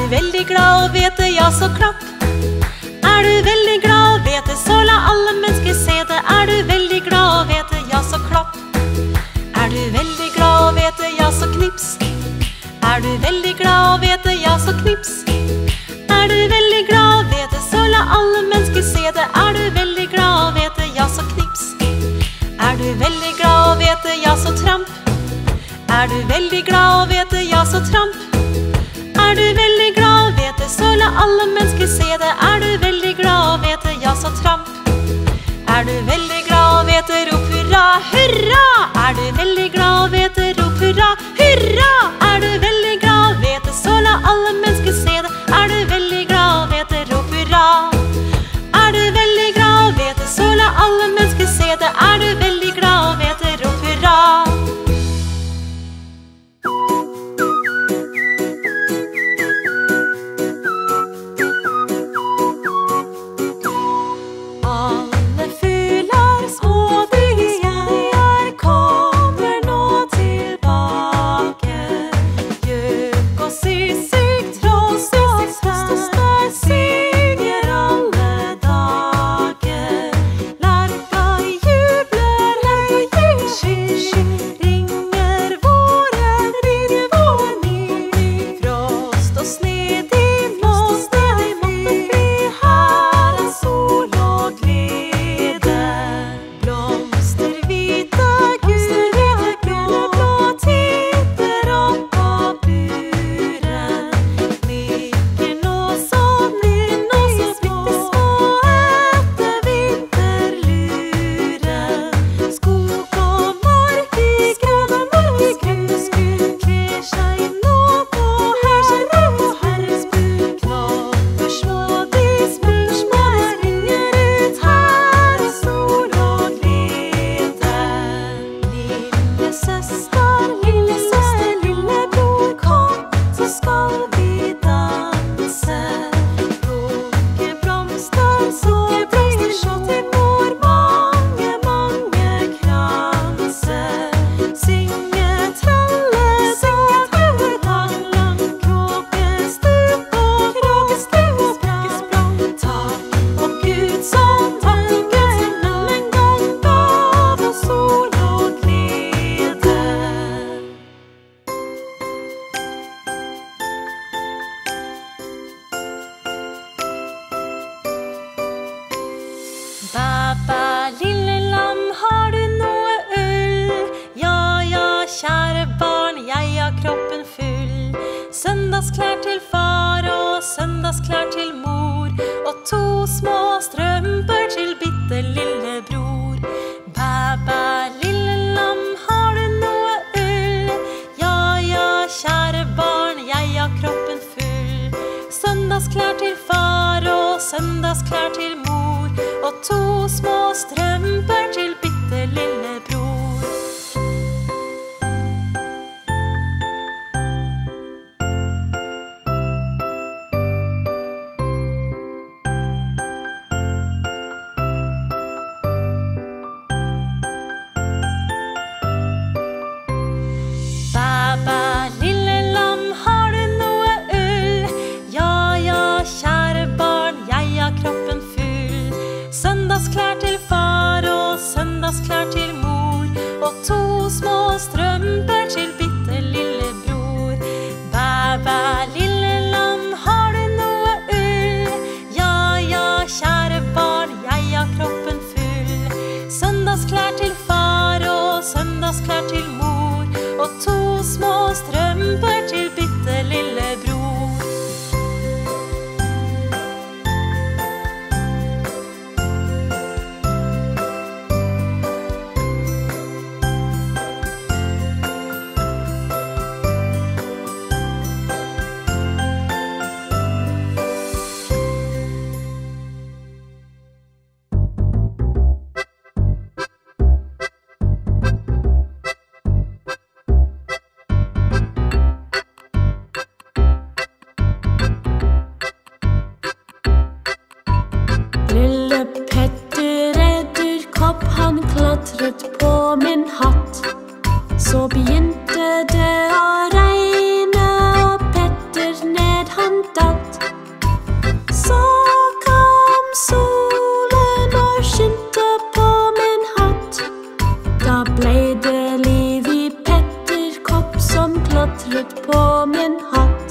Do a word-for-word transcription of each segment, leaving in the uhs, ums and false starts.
veldig glad og vet det, ja så klapp. Er du veldig glad og vet det, så la alle mennesker se det. Er du veldig glad og vet det, ja så klapp. Er du veldig glad og vet det, ja så knips. Er du veldig glad og vet det, ja så knips. Er du veldig glad og vet det, så la alle mennesker se det. Er du veldig glad og vet det, ja så knips. Er du veldig glad og vet det, ja så tramp. Er du veldig glad og vet det, ja så tramp. Er du veldig glad og vet det, så la alle mennesker se det. Er du veldig glad og vet det, ja så tramp. Er du veldig glad og vet det, rop hurra, hurra. Er du veldig glad og vet det, rop hurra, hurra. Er du veldig glad og vet det, så la alle mennesker se det. Er du veldig glad og vet det, rop hurra. Er du veldig glad og vet det, så la alle mennesker se det. Er du veldig glad og vet det, rop hurra. Baba, lille lam, har du noe ull? Ja, ja, kjære barn, jeg har kroppen full. Søndagsklær til far og søndagsklær til mor, og to små strømper til bitte lille bror. Baba, lille lam, har du noe ull? Ja, ja, kjære barn, jeg har kroppen full. Søndagsklær til far og søndagsklær til mor, og to små strømper til bitte lille bror. Baba, lille lam, har du noe ull? Ja, ja, kjære barn, jeg har kroppen full. Søndagsklær til far og søndagsklær min hatt.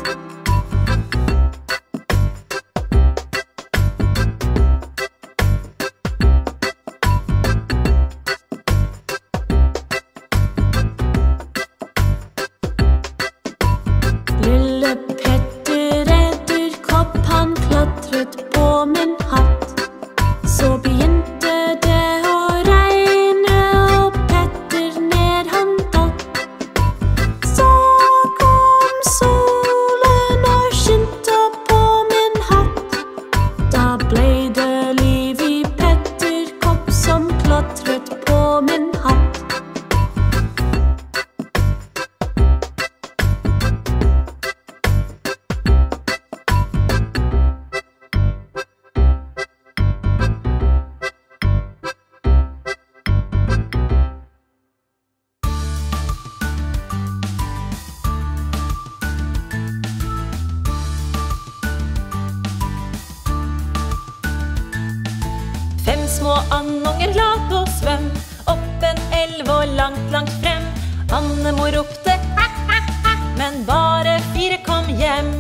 Lille Petter edderkopp, han klatret på min hatt. Så begynte det å regne, og Petter ned han datt. Så kom solen og skinte på min hatt. Da ble det liv i Petterkopp som klatret på min hatt. Fem små andunger la på svøm opp en elv og langt, langt frem. Andemor ropte kvakk, kvakk, kvakk, men bare fire kom hjem.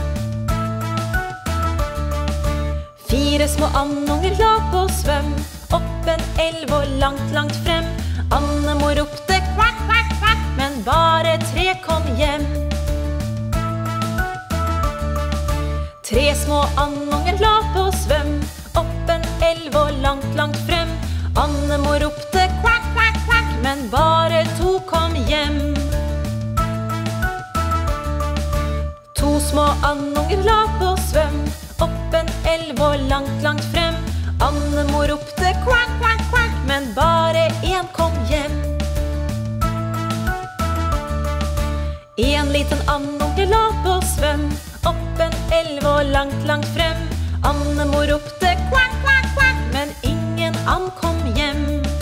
Fire små andunger la på svøm opp en elv og langt, langt frem. Andemor ropte kvakk, kvakk, kvakk, men bare tre kom hjem. Tre små andunger la på svøm opp en elv og langt, langt frem. Andemor ropte kvakk, kvakk, kvakk, men bare to kom hjem. To små andunger la på svøm opp en elv og langt, langt frem. Andemor ropte kvakk, kvakk, kvakk, men bare en kom hjem. En liten andunge la på svøm opp en elv og langt, langt frem. Andemor ropte kvakk, kvakk, kvakk, men ingen and kom hjem.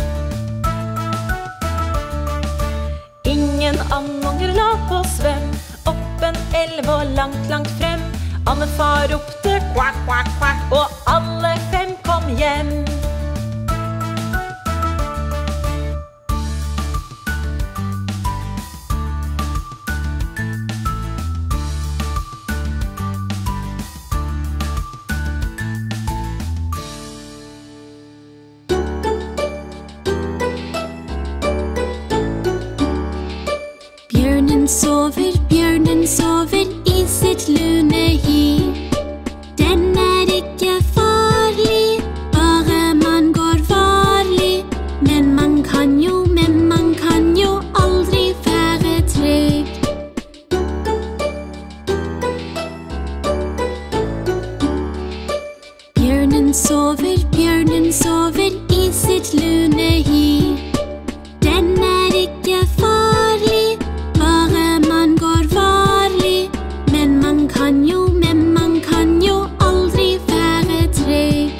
Ingen andunger la på svøm opp en elv og langt, langt frem. Andefar ropte kvakk, kvakk, kvakk, og alle fem kom hjem. Bjørnen sover, bjørnen sover i sitt lune hi. Den er ikke farlig, bare man går varlig. Men man kan jo, men man kan jo aldri være trygg. Bjørnen sover, bjørnen sover i sitt lune hi. Den er ikke farlig, bare man går varlig. Men man kan jo, men man kan jo aldri være trygg.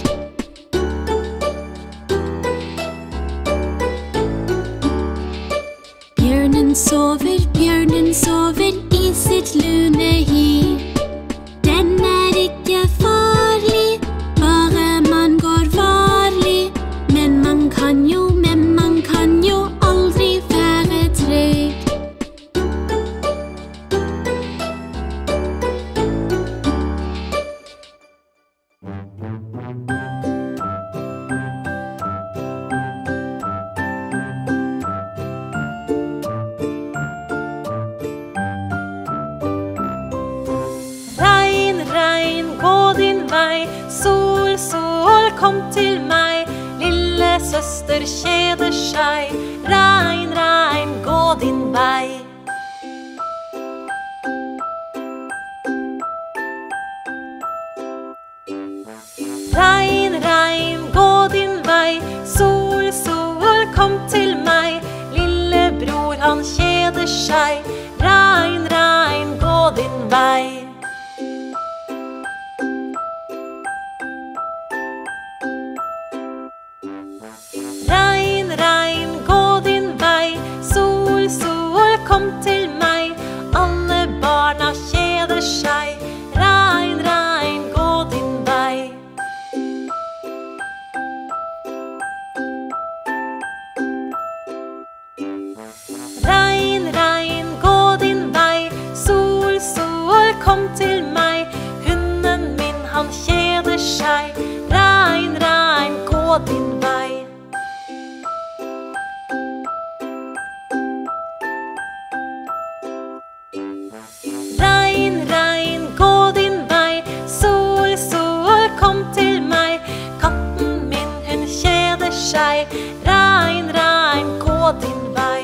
Bjørnen sover, bjørnen sover i sitt lune hi. Den er ikke farlig, bare man går varlig. Men man kan jo, men man kan jo aldri være trygg. Regn, regn, gå din vei. Sol, sol, kom til meg. Lille søster kjeder seg. Regn, regn, gå din vei. Regn, regn, gå din vei. Sol, sol, kom til meg. Lillebror, han kjeder seg. Regn, regn, gå din vei. Regn, regn, gå din vei. Sol, sol, kom til meg. Alle barna kjeder seg. Regn, regn, gå din vei. Regn, regn, gå din vei. Sol, sol kom til meg. Hunden min, han kjeder seg. Rein, rein, gå din vei. Rein, rein, gå din vei. Sol, sol, kom til meg. Katten min, hun kjeder seg. Rein, rein, gå din vei.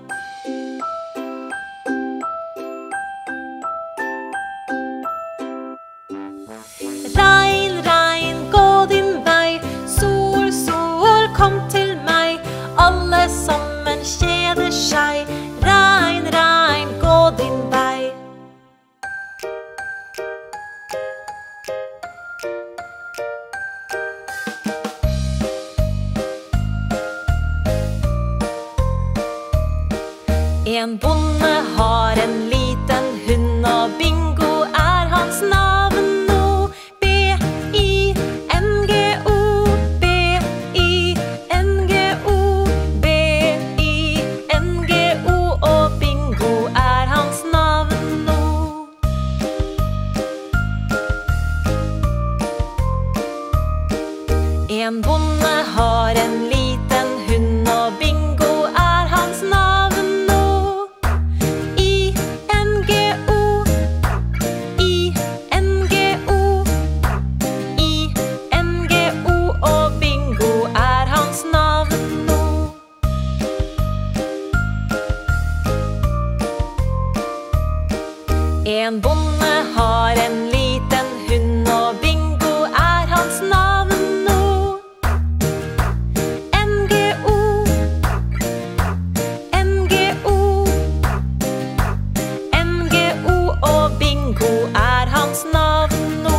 Rein, rein, gå din vei. Sol, sol, kom til meg. Alle sammen kjeder seg. Rein, rein, gå din vei. En bonde har en liten hund, og Bingo er hans navn nå. B I N G O, B I N G O, B I N G O, og Bingo er hans navn nå. En bonde har en liten hund, og Bingo er hans navn nå. I N G O, I N G O, I N G O, og Bingo er hans navn nå. En bonde har en liten hund, og Bingo er hans navn nå. N G O, N G O, N G O, og Bingo er hans navn nå.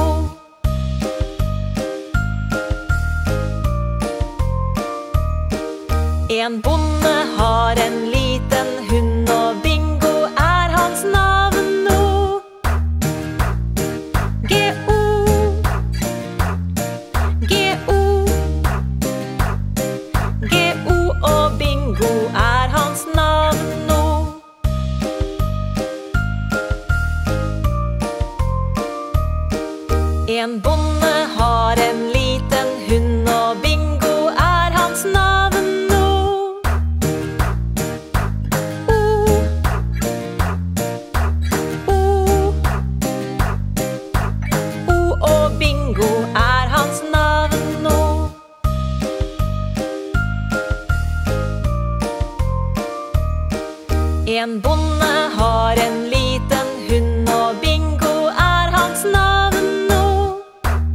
En bonde har en liten hund, og Bingo er hans navn nå. G O, G O, G O, og Bingo er hans navn nå. En bonde har en liten hund, og Bingo er hans navn nå. O, O, O, og Bingo er hans navn nå. En bonde har en liten hund, og Bingo er hans navn nå.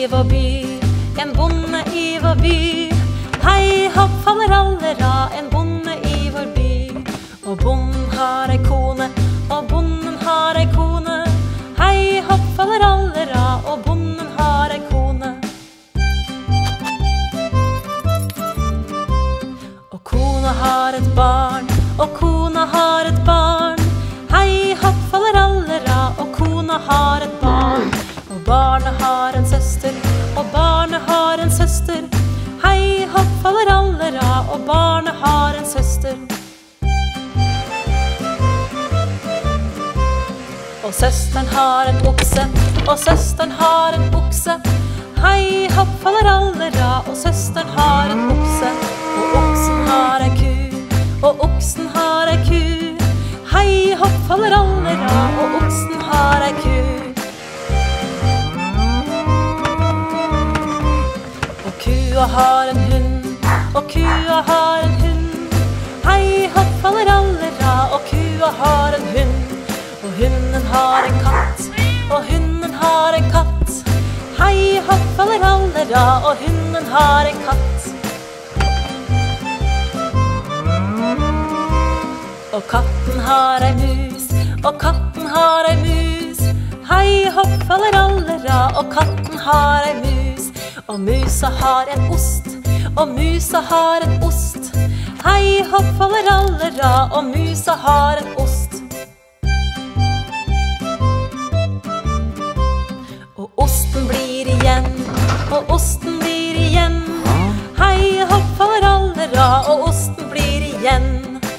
vår by, en bonde i vår by. Hei hopp faller allera, en bonde i vår by. Og bonden har ei kone, og bonden har ei kone. Hei hopp faller allera, og bonden har ei kone. Og kona har et barn, og kona har et barn. Hei hopp faller allera, og kona har et barn. Og barnet har en søster, og barnet har en søster. Hei hopp faller allera, og barnet har en søster. Og søsteren har en okse, og søsteren har en okse. Hei hopp faller allera, og søsteren har en okse. Og oksen har ei ku, og oksen har ei ku. Hei hopp faller allera, og oksen har ei ku. Og kua har en hund, og kua har en hund. Hei hopp faller allera, og kua har en hund. Og hunden har en katt, og hunden har en katt. Hei hopp faller allera, og hunden har en katt. Og katten har ei mus, og katten har ei mus. Hei hopp faller allera, og katten har ei mus. Og musa har en ost, og musa har en ost. Hei hopp faller allera, og musa har en ost. Og osten blir igjen, og osten blir igjen. Hei hopp faller allera, og osten blir igjen.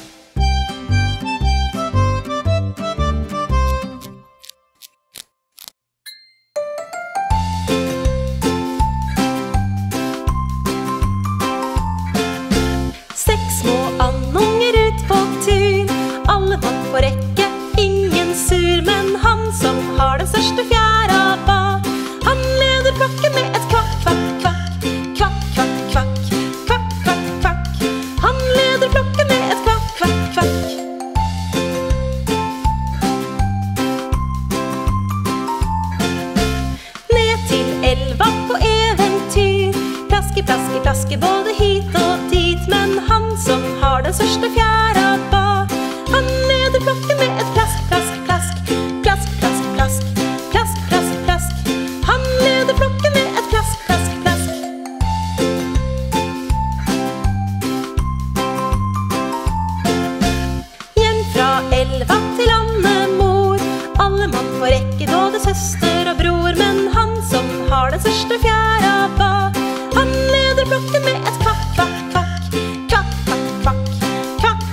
Seks små andunger ut på tur, alle bak på rekke, ingen sur. Men han som har den største fjæra bak, han leder flokken med et kvakk, kvakk, kvakk. Kvakk, kvakk, kvakk, kvakk, kvakk, kvakk. Han leder flokken med et kvakk, kvakk, kvakk. Ned til elva på eventyr, plaske, plaske, plaske både hit og dit. Men han som har den største fjæra bak, han leder flokken med et plask, plask, plask. Plask, plask, plask, plask, plask, plask. Han leder flokken med et plask, plask, plask. Hjem fra elva til andemor, alle mann på rekke, både søster og bror. Men han som har den største fjæra bak, han leder flokken med et kvakk, kvakk, kvakk. Kvakk, kvakk, kvakk, kvakk,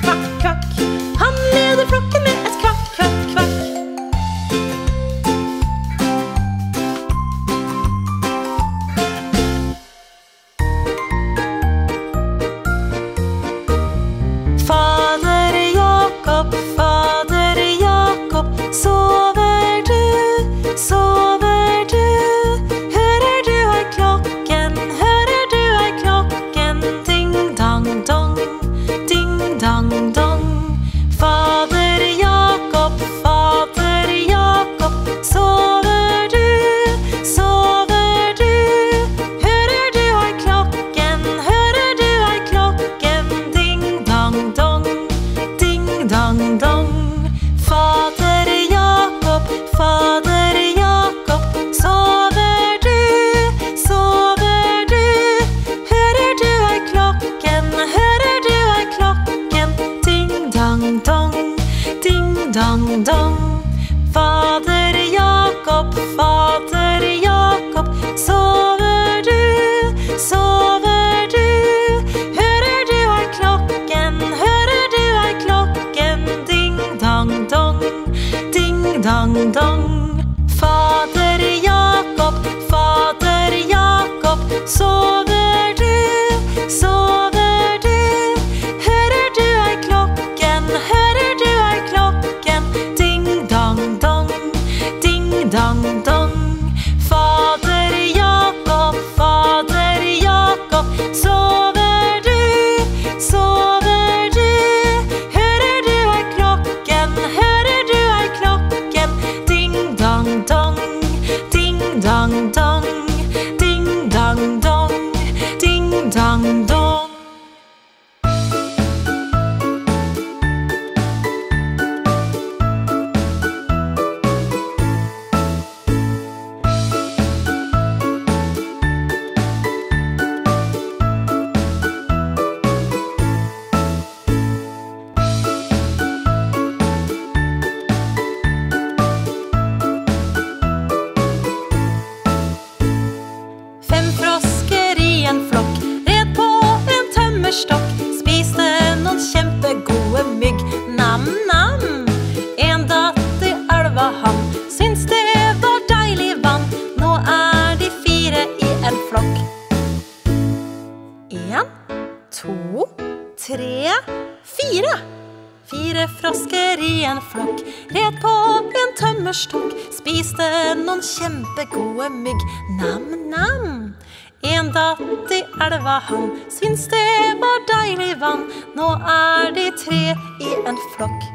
fire. Fire frosker i en flokk, red på en tømmerstokk, spiste noen kjempegode mygg, nam-nam. En datt i elva han, syns det var deilig vann, nå er de tre i en flokk.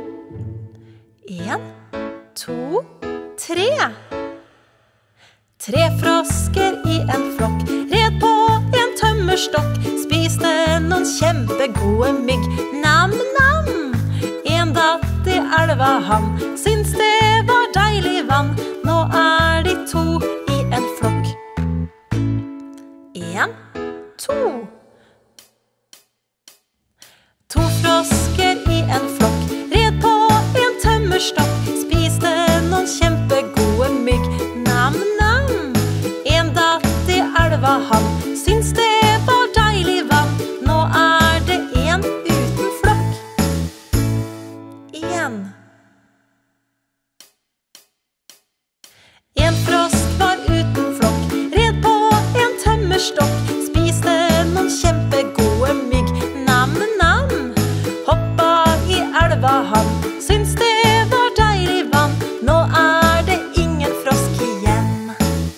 En, to, tre. Tre frosker i en flokk, red på en tømmerstokk, spiste noen kjempegode mygg, nam-nam. En datt i elva han, syns det var deilig vann, nå er de to i en flokk. En, to. To frosker i en flokk, red på en tømmerstokk, spiste noen kjempegode mygg, nam-nam. En datt i elva han, syns det var deilig vann, nå er det en uten flokk. En. En frosk var uten flokk, red på en tømmerstokk, spiste noen kjempegode mygg, nam-nam. Hoppa i elva han, syns det var deilig vann, nå er det ingen frosk igjen.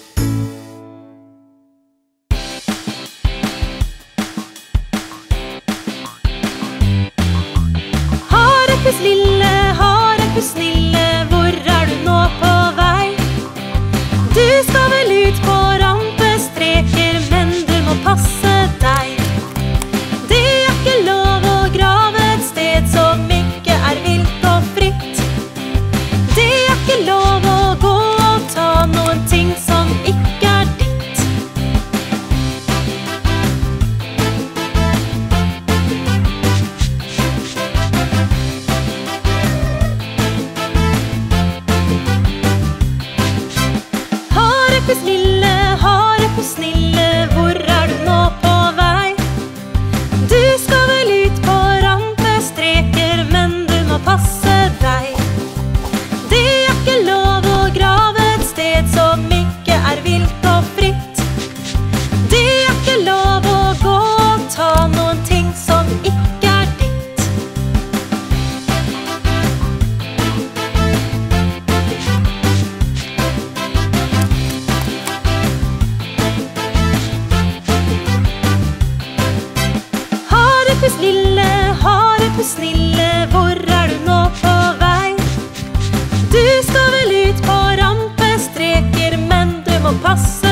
Harepus lille, harepus snille, hvor er du nå på vei? Du skal vel ut på rampestreker, men du må passe deg. Det er ikke lov å grave et sted som ikke er vilt og fritt. Det er ikke lov å gå og ta noen ting som ikke er ditt. Harepus lille, harepus snille, hvor er du nå på vei? Du skal vel ut på rampestreker, men du må passe deg. Det er ikke lov å grave et sted som ikke er vilt og fritt. Det er ikke lov å gå og ta noen ting som ikke er ditt. Harepus lille, harepus snille, hvor er du nå på vei? Du skal vel ut på rampestreker, men du må passe